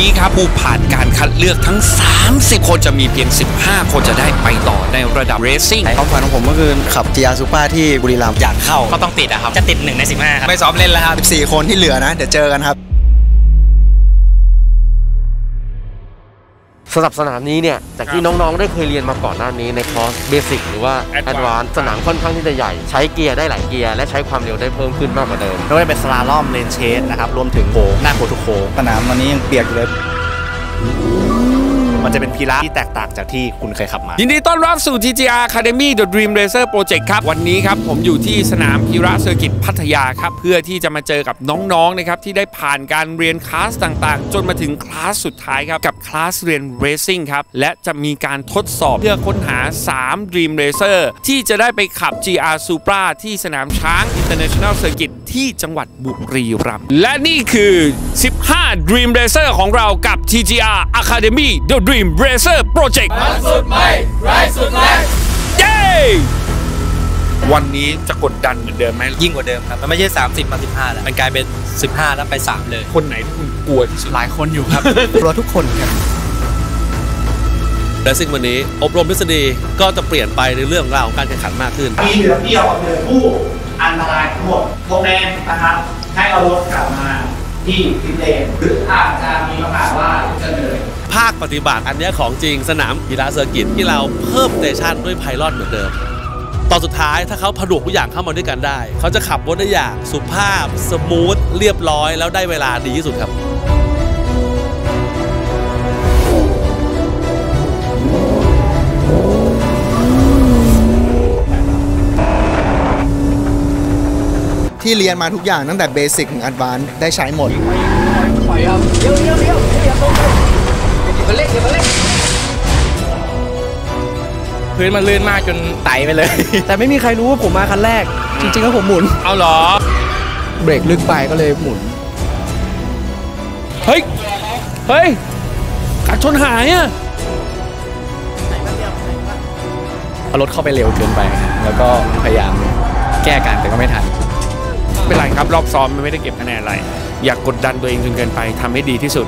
นี้ครับผู้ผ่านการคัดเลือกทั้ง30คนจะมีเพียง15คนจะได้ไปต่อในระดับเรซซิ่งความฝันของผมก็คือขับ GR Supra ที่บุรีรัมย์อยากเข้าก็ต้องติดอะครับจะติด1 ใน 15ครับไม่ซ้อมเล่นแล้วครับ 14คนที่เหลือนะเดี๋ยวเจอกันครับสำหรับสนามนี้เนี่ยจากที่น้องๆได้เคยเรียนมาก่อนหน้านี้ในคอร์สเบสิกหรือว่าแอดวานซ์สนามค่อนข้างที่จะใหญ่ใช้เกียร์ได้หลายเกียร์และใช้ความเร็วได้เพิ่มขึ้นมากกว่าเดิมไม่ว่าเป็นสลาลอมเลนเชสนะครับรวมถึงโค้งหน้าโค้งทุกโค้งสนามวันนี้ยังเปียกอยู่เลยมันจะเป็นพีระที่แตกต่างจากที่คุณเคยขับมายินดีต้อนรับสู่ TGR Academy The Dream Racer Project ครับวันนี้ครับผมอยู่ที่สนามพีระเซอร์กิตพัทยาครับเพื่อที่จะมาเจอกับน้องๆนะครับที่ได้ผ่านการเรียนคลาสต่างๆจนมาถึงคลาสสุดท้ายครับกับคลาสเรียน Racing ครับและจะมีการทดสอบเพื่อค้นหา3 Dream Racer ที่จะได้ไปขับ GR Supra ที่สนามช้าง International Circuit ที่จังหวัดบุรีรัมย์และนี่คือ15 Dream Racer ของเรากับ TGR Academy The Dream Racer Project มันสุดไม่ไร้สุดแรงเย้วันนี้จะกดดันเหมือนเดิมไหมยิ่งกว่าเดิมครับมันไม่ใช่30มา15แล้วมันกลายเป็น15แล้วไป3เลยคนไหนที่คุณกลัวที่สุดหลายคนอยู่ครับกลัวทุกคนครับและซึ่งวันนี้อบรมทฤษฎีก็จะเปลี่ยนไปในเรื่องราวของการแข่งขันมากขึ้นมีเหลือเดี่ยวเหลือผู้อันตรายทั้งหมดโรงแรมนะครับให้เอารถกลับมาที่พิเศษหรืออาจจะมีปัญหาว่าจะเหนื่อยภาคปฏิบัติอันนี้ของจริงสนามกีฬาเซอร์กิตที่เราเพิ่มสเตชันด้วยไพลอตเหมือนเดิมตอนสุดท้ายถ้าเขาผนวกทุกอย่างเข้ามาด้วยกันได้เขาจะขับรถได้อย่างสุภาพสมูทเรียบร้อยแล้วได้เวลาดีที่สุดครับที่เรียนมาทุกอย่างตั้งแต่เบสิกถึงแอดวานซ์ได้ใช้หมดพื้นมันลื่นมากจนไต่ไปเลยแต่ไม่มีใครรู้ว่าผมมาคันแรกจริงๆแล้วผมหมุนเอาเหรอเบรกลึกไปก็เลยหมุนเฮ้ยการชนหายอ่ะเอารถเข้าไปเร็วเกินไปแล้วก็พยายามแก้กันแต่ก็ไม่ทันเป็นไรครับรอบซ้อมมันไม่ได้เก็บคะแนนอะไรอยากกดดันตัวเองจนเกินไปทำให้ดีที่สุด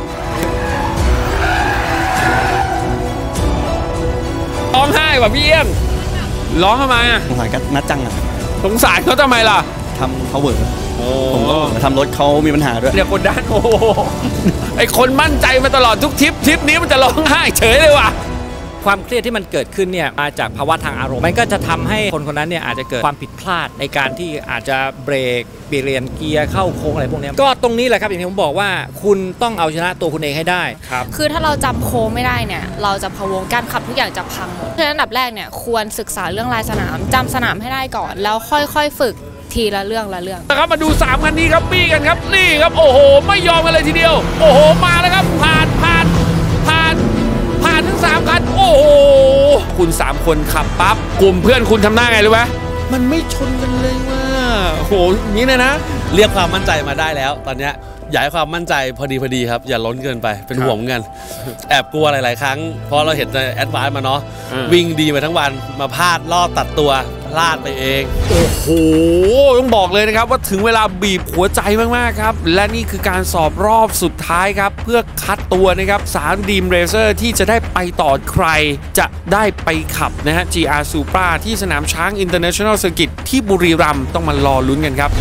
ร้องไห้ว่ะพี่เอี้ยงร้องทำไมอ่ะสงสารกันนัดจังอ่ะสงสารเขาทำไมล่ะทำเขาเวิร์กผมก็ทำรถเขามีปัญหาด้วยเดี๋ยวกดดันโอ้ไอคนมั่นใจมาตลอดทุกทริปนี้มันจะร้องไห้เฉยเลยว่ะความเครียดที่มันเกิดขึ้นเนี่ยมาจากภาวะทางอารมณ์มันก็จะทำให้คนคนนั้นเนี่ยอาจจะเกิดความผิดพลาดในการที่อาจจะเบรกเปลี่ยนเกียร์เข้าโค้งอะไรพวกนี้ก็ตรงนี้แหละครับอย่างที่ผมบอกว่าคุณต้องเอาชนะตัวคุณเองให้ได้ครับคือถ้าเราจำโค้งไม่ได้เนี่ยเราจะพะวงการขับทุกอย่างจะพังหมดฉะนั้นอันดับแรกเนี่ยควรศึกษาเรื่องลายสนามจำสนามให้ได้ก่อนแล้วค่อยๆฝึกทีละเรื่องนะครับมาดู3คันนี้ครับบี้กันครับนี่ครับโอ้โหไม่ยอมกันเลยทีเดียวโอ้โหมาแล้วครับผ่านทั้ง3คันโอ้โหคุณ3คนขับปั๊บกลุ่มเพื่อนคุณทำหน้าไงรู้ไหมมันไม่ชนกันเลยว่ะโอ้โหอย่างนี้เลยนะเรียกความมั่นใจมาได้แล้วตอนนี้อยากให้ความมั่นใจพอดีครับอย่าล้นเกินไปเป็นห่วงเหมือนกันแอบกลัวหลายๆครั้งเพราะเราเห็นในแอดวานซ์มาเนาะวิ่งดีมาทั้งวันมาพลาดรอบตัดตัวพลาดไปเองโอ้โหต้องบอกเลยนะครับว่าถึงเวลาบีบหัวใจมากๆครับและนี่คือการสอบรอบสุดท้ายครับเพื่อคัดตัวนะครับ3 Dream Racer ที่จะได้ไปต่อใครจะได้ไปขับนะฮะ GR Supra ที่สนามช้าง International Circuit ที่บุรีรัมย์ต้องมารอลุ้นกันครับ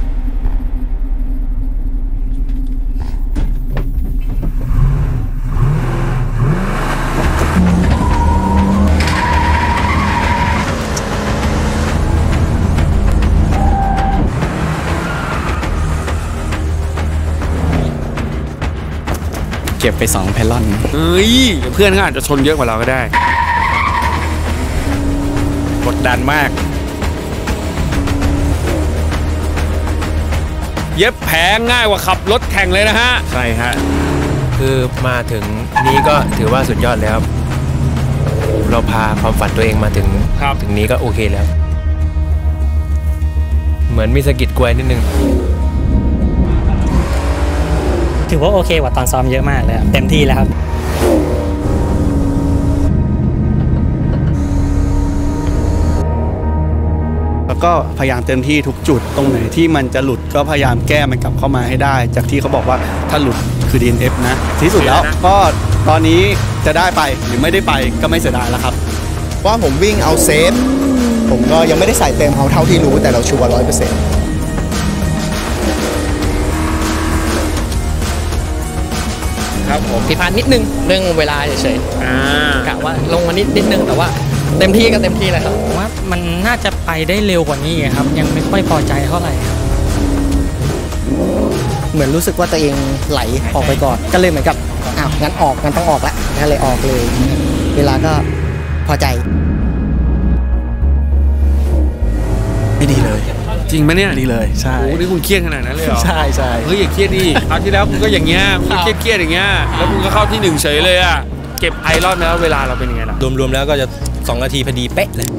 เก็บไป2แพลลอนเฮ้ยเพื่อนเขาอาจจะชนเยอะกว่าเราก็ได้กดดันมากเย็บแผงง่ายกว่าขับรถแข่งเลยนะฮะใช่ฮะคือมาถึงนี้ก็ถือว่าสุดยอดแล้วเราพาความฝันตัวเองมาถึงนี้ก็โอเคแล้วเหมือนมีสะกิดกล้วยนิดนึงถือว่าโอเคกว่าตอนซ้อมเยอะมากเลยเต็มที่แล้วครับแล้วก็พยายามเต็มที่ทุกจุดตรงไหนที่มันจะหลุดก็พยายามแก้มันกลับเข้ามาให้ได้ จากที่เขาบอกว่าถ้าหลุดคือ DNF นะที่สุดแล้วก็ตอนนี้จะได้ไปหรือไม่ได้ไปก็ไม่เสียดายแล้วครับว่าผมวิ่งเอาเซฟผมก็ยังไม่ได้ใส่เต็มเอาเท่าที่รู้แต่เราชัวร์100% ครับผมผิดพลาดนิดนึงเรื่องเวลาเฉยๆกะว่าลงมานิดนึงแต่ว่าเต็มที่ก็เต็มที่เลยครับผมว่ามันน่าจะไปได้เร็วกว่านี้ครับยังไม่ค่อยพอใจเท่าไหร่ครับเหมือนรู้สึกว่าตัวเองไหลออกไปก่อนก็เลยเหมือนกับงั้นต้องออกละก็เลยออกเลยเวลาก็พอใจไม่ดีเลยจริงไหมเนี่ยดีเลยใช่โอ้นี่คุณเครียดขนาดนั้นเลยเหรอใช่เฮ้ยอย่าเครียดดิคราวที่แล้วคุณก็อย่างเงี้ยคุณเครียดอย่างเงี้ยแล้วคุณก็เข้าที่1เฉยเลยอ่ะเก็บไอรอนแล้วเวลาเราเป็นยังไงล่ะรวมๆแล้วก็จะ2 นาทีพอดีเป๊ะเลย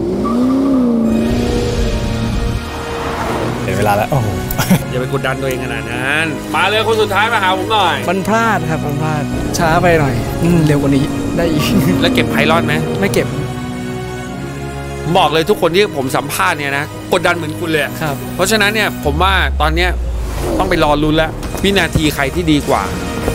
เดี๋ยวเวลาแล้วโอ้โหอย่าไปกดดันตัวเองขนาดนั้นมาเลยคนสุดท้ายมาหาผมหน่อยมันพลาดครับมันพลาดช้าไปหน่อยเร็วกว่านี้ได้อีกแล้วเก็บไอรอนไหมไม่เก็บบอกเลยทุกคนที่ผมสัมภาษณ์เนี่ยนะกดดันเหมือนคุณเลยครับเพราะฉะนั้นเนี่ยผมว่าตอนนี้ต้องไปรอลุ้นแล้ววินาทีใครที่ดีกว่า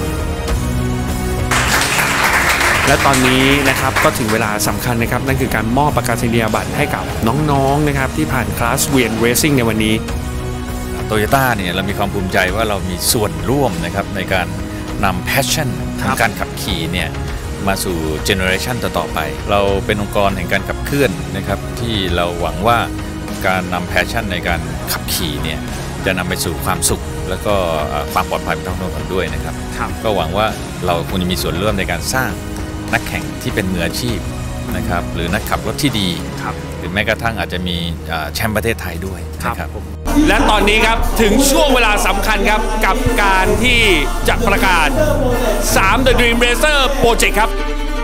และตอนนี้นะครับก็ถึงเวลาสำคัญนะครับนั่นคือการมอบประกาศนียบัตรให้กับน้องๆนะครับที่ผ่านคลาสเวียนเรซิ่งในวันนี้โตโยต้าเนี่ยเรามีความภูมิใจว่าเรามีส่วนร่วมนะครับในการนำแพชชั่นทางการขับขี่เนี่ยมาสู่เจเนอเรชันต่อไปเราเป็นองค์กรแห่งการขับเคลื่อนนะครับที่เราหวังว่าการนำแพชชั่นในการขับขี่เนี่ยจะนำไปสู่ความสุขแล้วก็ความปลอดภัยบนท้องถนนด้วยนะครับก็หวังว่าเราควรจะมีส่วนร่วมในการสร้างนักแข่งที่เป็นมืออาชีพนะครับหรือนักขับรถที่ดีหรือแม้กระทั่งอาจจะมีแชมป์ประเทศไทยด้วยนะครับและตอนนี้ครับถึงช่วงเวลาสำคัญครับกับการที่จะประกาศ3 The Dream Racer Project ครับ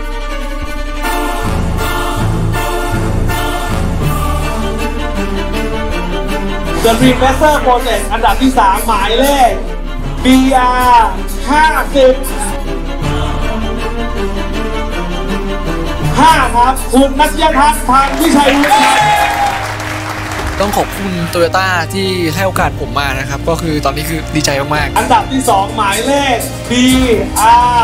The Dream Racer Project อันดับที่ 3 หมายเลข BR 5 ครับคุณนัทยพัฒน์ พันวิชัยวุฒิครับต้องขอบคุณโตโยต้าที่ให้โอกาสผมมานะครับก็คือตอนนี้คือดีใจมากๆอันดับที่ 2 หมายเลข BR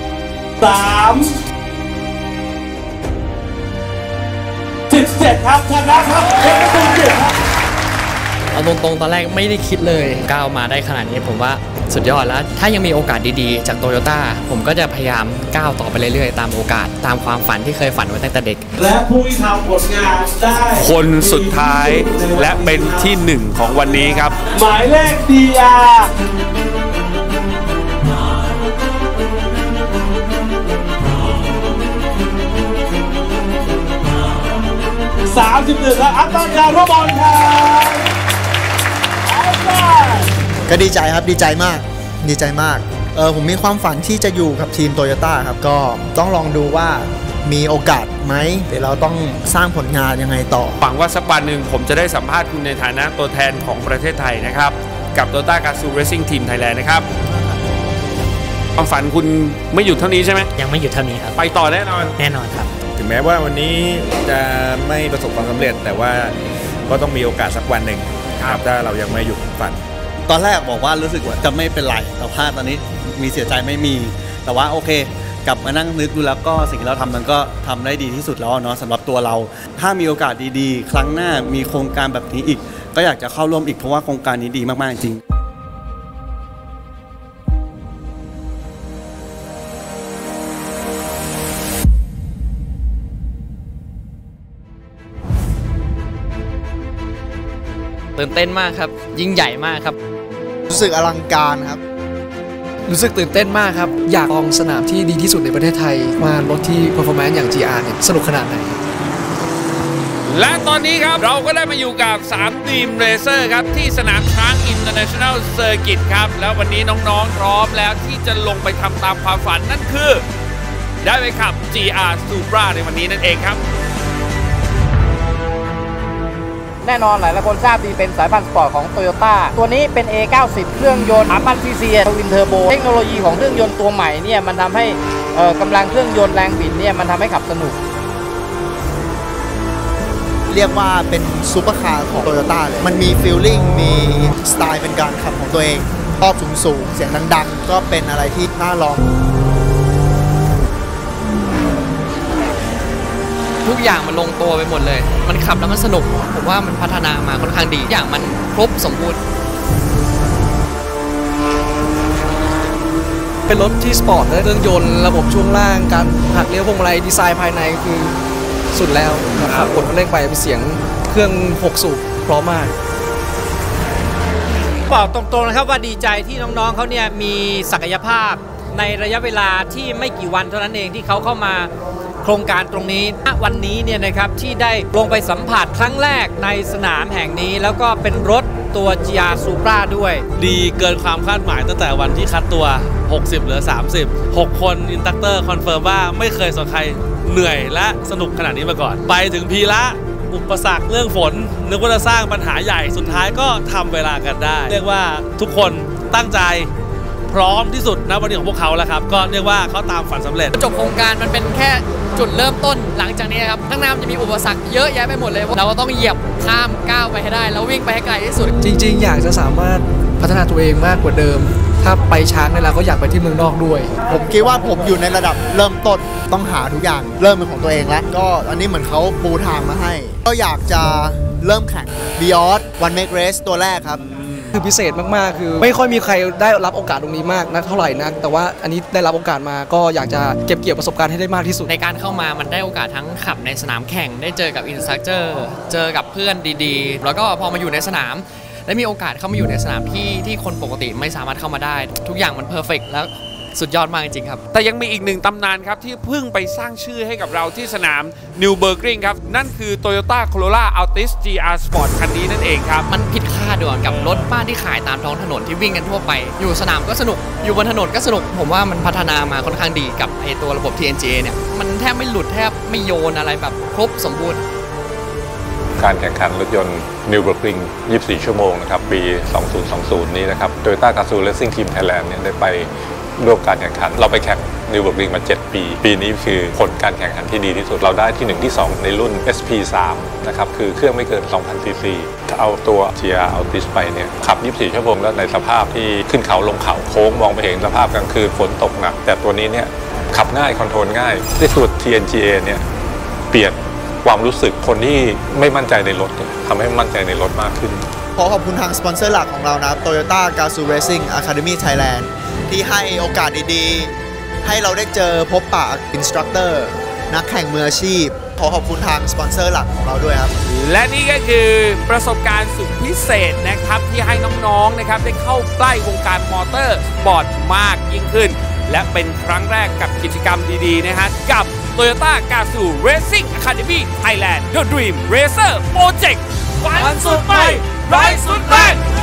17 ครับชนะครับเอกตุลจิตครับเอาตรงๆตอนแรกไม่ได้คิดเลยก้าวมาได้ขนาดนี้ผมว่าสุดยอดแล้วถ้ายังมีโอกาสดีๆจากโตโยต้าผมก็จะพยายามก้าวต่อไปเรื่อยๆตามโอกาสตามความฝันที่เคยฝันไว้ตั้งแต่เด็กและผู้ที่ทำผลงานได้คนสุดท้ายและเป็นที่1ของวันนี้ครับหมายเลข DR 31 ครับอัตตาจารุบอลครับก็ดีใจครับดีใจมากผมมีความฝันที่จะอยู่กับทีมโตโยต้าครับก็ต้องลองดูว่ามีโอกาสไหมเดี๋ยวเราต้องสร้างผลงานยังไงต่อหวังว่าสักวันหนึ่งผมจะได้สัมภาษณ์คุณในฐานะตัวแทนของประเทศไทยนะครับกับ Toyota Gazoo Racing Team Thailand นะครับความฝันคุณไม่หยุดเท่านี้ใช่ไหมยังไม่หยุดเท่านี้ครับไปต่อแน่นอนครับถึงแม้ว่าวันนี้จะไม่ประสบความสำเร็จแต่ว่าก็ต้องมีโอกาสสักวันหนึ่งครับถ้าเรายังไม่หยุดฝันตอนแรกบอกว่ารู้สึกว่าจะไม่เป็นไรแต่พลาดตอนนี้มีเสียใจไม่มีแต่ว่าโอเคกลับมานั่งนึกดูแล้วก็สิ่งที่เราทำมันก็ทำได้ดีที่สุดแล้วเนาะสำหรับตัวเราถ้ามีโอกาสดีๆครั้งหน้ามีโครงการแบบนี้อีกก็อยากจะเข้าร่วมอีกเพราะว่าโครงการนี้ดีมากๆจริงตื่นเต้นมากครับยิ่งใหญ่มากครับรู้สึกอลังการครับรู้สึกตื่นเต้นมากครับอยากลองสนามที่ดีที่สุดในประเทศไทยมารถที่ performance อย่าง GR เนี่ยสนุกขนาดไหนและตอนนี้ครับเราก็ได้มาอยู่กับ3 Dream Racer ครับที่สนามช้าง International Circuit ครับแล้ววันนี้น้องๆพร้อมแล้วที่จะลงไปทำตามความฝันนั่นคือได้ไปขับ GR Supra ในวันนี้นั่นเองครับแน่นอนหลายคนทราบดีเป็นสายพันธุ์สปอร์ตของ Toyota ตัวนี้เป็น A90 เครื่องยนต์ 3,000 ซีซีทวินเทอร์โบเทคโนโลยีของเครื่องยนต์ตัวใหม่เนี่ยมันทำให้กำลังเครื่องยนต์แรงบิดเนี่ยมันทำให้ขับสนุกเรียกว่าเป็นซูเปอร์คาร์ของโตโยต้าเลยมันมีฟีลลิ่งมีสไตล์เป็นการขับของตัวเองรอบสูงๆเสียงดังๆก็เป็นอะไรที่น่าลองทุกอย่างมันลงตัวไปหมดเลยมันขับแล้วมันสนุกผมว่ามันพัฒนามาค่อนข้างดีอย่างมันครบสมบูรณ์เป็นรถที่สปอร์ตและเครื่องยนต์ระบบช่วงล่างการหักเลี้ยวพวงมาลัยดีไซน์ภายในคือสุดแล้วนะครับกดเร่งไปเป็นเสียงเครื่อง6สูบพร้อมมากบอกตรงๆนะครับว่าดีใจที่น้องๆเขาเนี่ยมีศักยภาพในระยะเวลาที่ไม่กี่วันเท่านั้นเองที่เขาเข้ามาโครงการตรงนี้วันนี้เนี่ยนะครับที่ได้ลงไปสัมผัสครั้งแรกในสนามแห่งนี้แล้วก็เป็นรถตัว GR Supra ด้วยดีเกินความคาดหมายตั้งแต่วันที่คัดตัว60เหลือ30 6คนอินสตรัคเตอร์คอนเฟิร์มว่าไม่เคยสอนใครเหนื่อยและสนุกขนาดนี้มาก่อนไปถึงพีระอุปสรรคเรื่องฝนนึกว่าจะสร้างปัญหาใหญ่สุดท้ายก็ทำเวลากันได้เรียกว่าทุกคนตั้งใจพร้อมที่สุดนะวันนี้ของพวกเขาแล้วครับก็เรียกว่าเขาตามฝันสำเร็จจบโครงการมันเป็นแค่จุดเริ่มต้นหลังจากนี้ครับข้างหน้ามันจะมีอุปสรรคเยอะแยะไปหมดเลยเราก็ต้องเหยียบข้ามก้าวไปให้ได้แล้ววิ่งไปให้ไกลที่สุดจริงๆอยากจะสามารถพัฒนาตัวเองมากกว่าเดิมถ้าไปช้างในเราก็อยากไปที่เมืองนอกด้วยผมคิดว่าผมอยู่ในระดับเริ่มต้นต้องหาทุกอย่างเริ่มเป็นของตัวเองแล้วก็อันนี้เหมือนเขาปูทางมาให้ก็อยากจะเริ่มแข่ง Beyond One Make Race ตัวแรกครับคือพิเศษมากๆคือไม่ค่อยมีใครได้รับโอกาสตรงนี้มากนักเท่าไหร่นักแต่ว่าอันนี้ได้รับโอกาสมาก็อยากจะเก็บเกี่ยวประสบการณ์ให้ได้มากที่สุดในการเข้ามามันได้โอกาสทั้งขับในสนามแข่งได้เจอกับอินสตรัคเตอร์เจอกับเพื่อนดีๆแล้วก็พอมาอยู่ในสนามได้มีโอกาสเข้ามาอยู่ในสนามที่คนปกติไม่สามารถเข้ามาได้ทุกอย่างมันเพอร์เฟกต์แล้วสุดยอดมากจริงๆครับแต่ยังมีอีกหนึ่งตำนานครับที่เพิ่งไปสร้างชื่อให้กับเราที่สนามนิวเบอร์กริงครับนั่นคือ Toyota Corolla Altis GR Sport คันนี้นั่นเองครับมันผิดคาดด้วยกับรถบ้านที่ขายตามท้องถนนที่วิ่งกันทั่วไปอยู่สนามก็สนุกอยู่บนถนนก็สนุกผมว่ามันพัฒนามาค่อนข้างดีกับไอตัวระบบ TNGA เนี่ยมันแทบไม่หลุดแทบไม่โยนอะไรแบบครบสมบูรณ์การแข่งขันรถยนต์นิวเบอร์กริง24 ชั่วโมงนะครับปี 2020 นี้นะครับ Toyota Gazoo Racing Team Thailand เนี่ยได้ไปร่วมการแข่งขันเราไปแข่งนิวเบอร์กริงมา7 ปีปีนี้คือผลการแข่งขันที่ดีที่สุดเราได้ที่1ที่2ในรุ่น SP3 นะครับคือเครื่องไม่เกิน 2,000 ซีซีถ้าเอาตัว GR Altis ไปเนี่ยขับ24 ชั่วโมงแล้วในสภาพที่ขึ้นเขาลงเขาโค้งมองไปเห็นสภาพกลางคืนฝนตกหนักแต่ตัวนี้เนี่ยขับง่ายคอนโทรลง่ายที่สุด TNGA เนี่ยเปลี่ยนความรู้สึกคนที่ไม่มั่นใจในรถทำให้มั่นใจในรถมากขึ้นขอขอบคุณทางสปอนเซอร์หลักของเรานะครับ Toyota Gazoo Racing Academy Thailand ที่ให้โอกาสดีๆให้เราได้เจอพบปะอินสตรัคเตอร์นักแข่งมืออาชีพขอขอบคุณทางสปอนเซอร์หลักของเราด้วยครับและนี่ก็คือประสบการณ์สุดพิเศษนะครับที่ให้น้องๆนะครับได้เข้าใกล้วงการมอเตอร์สปอร์ตมากยิ่งขึ้นและเป็นครั้งแรกกับกิจกรรมดีๆนะฮะกับ Toyota Gazoo Racing Academy Thailand The Dream Racer Project ฝันสุดไปไร้สุดแรง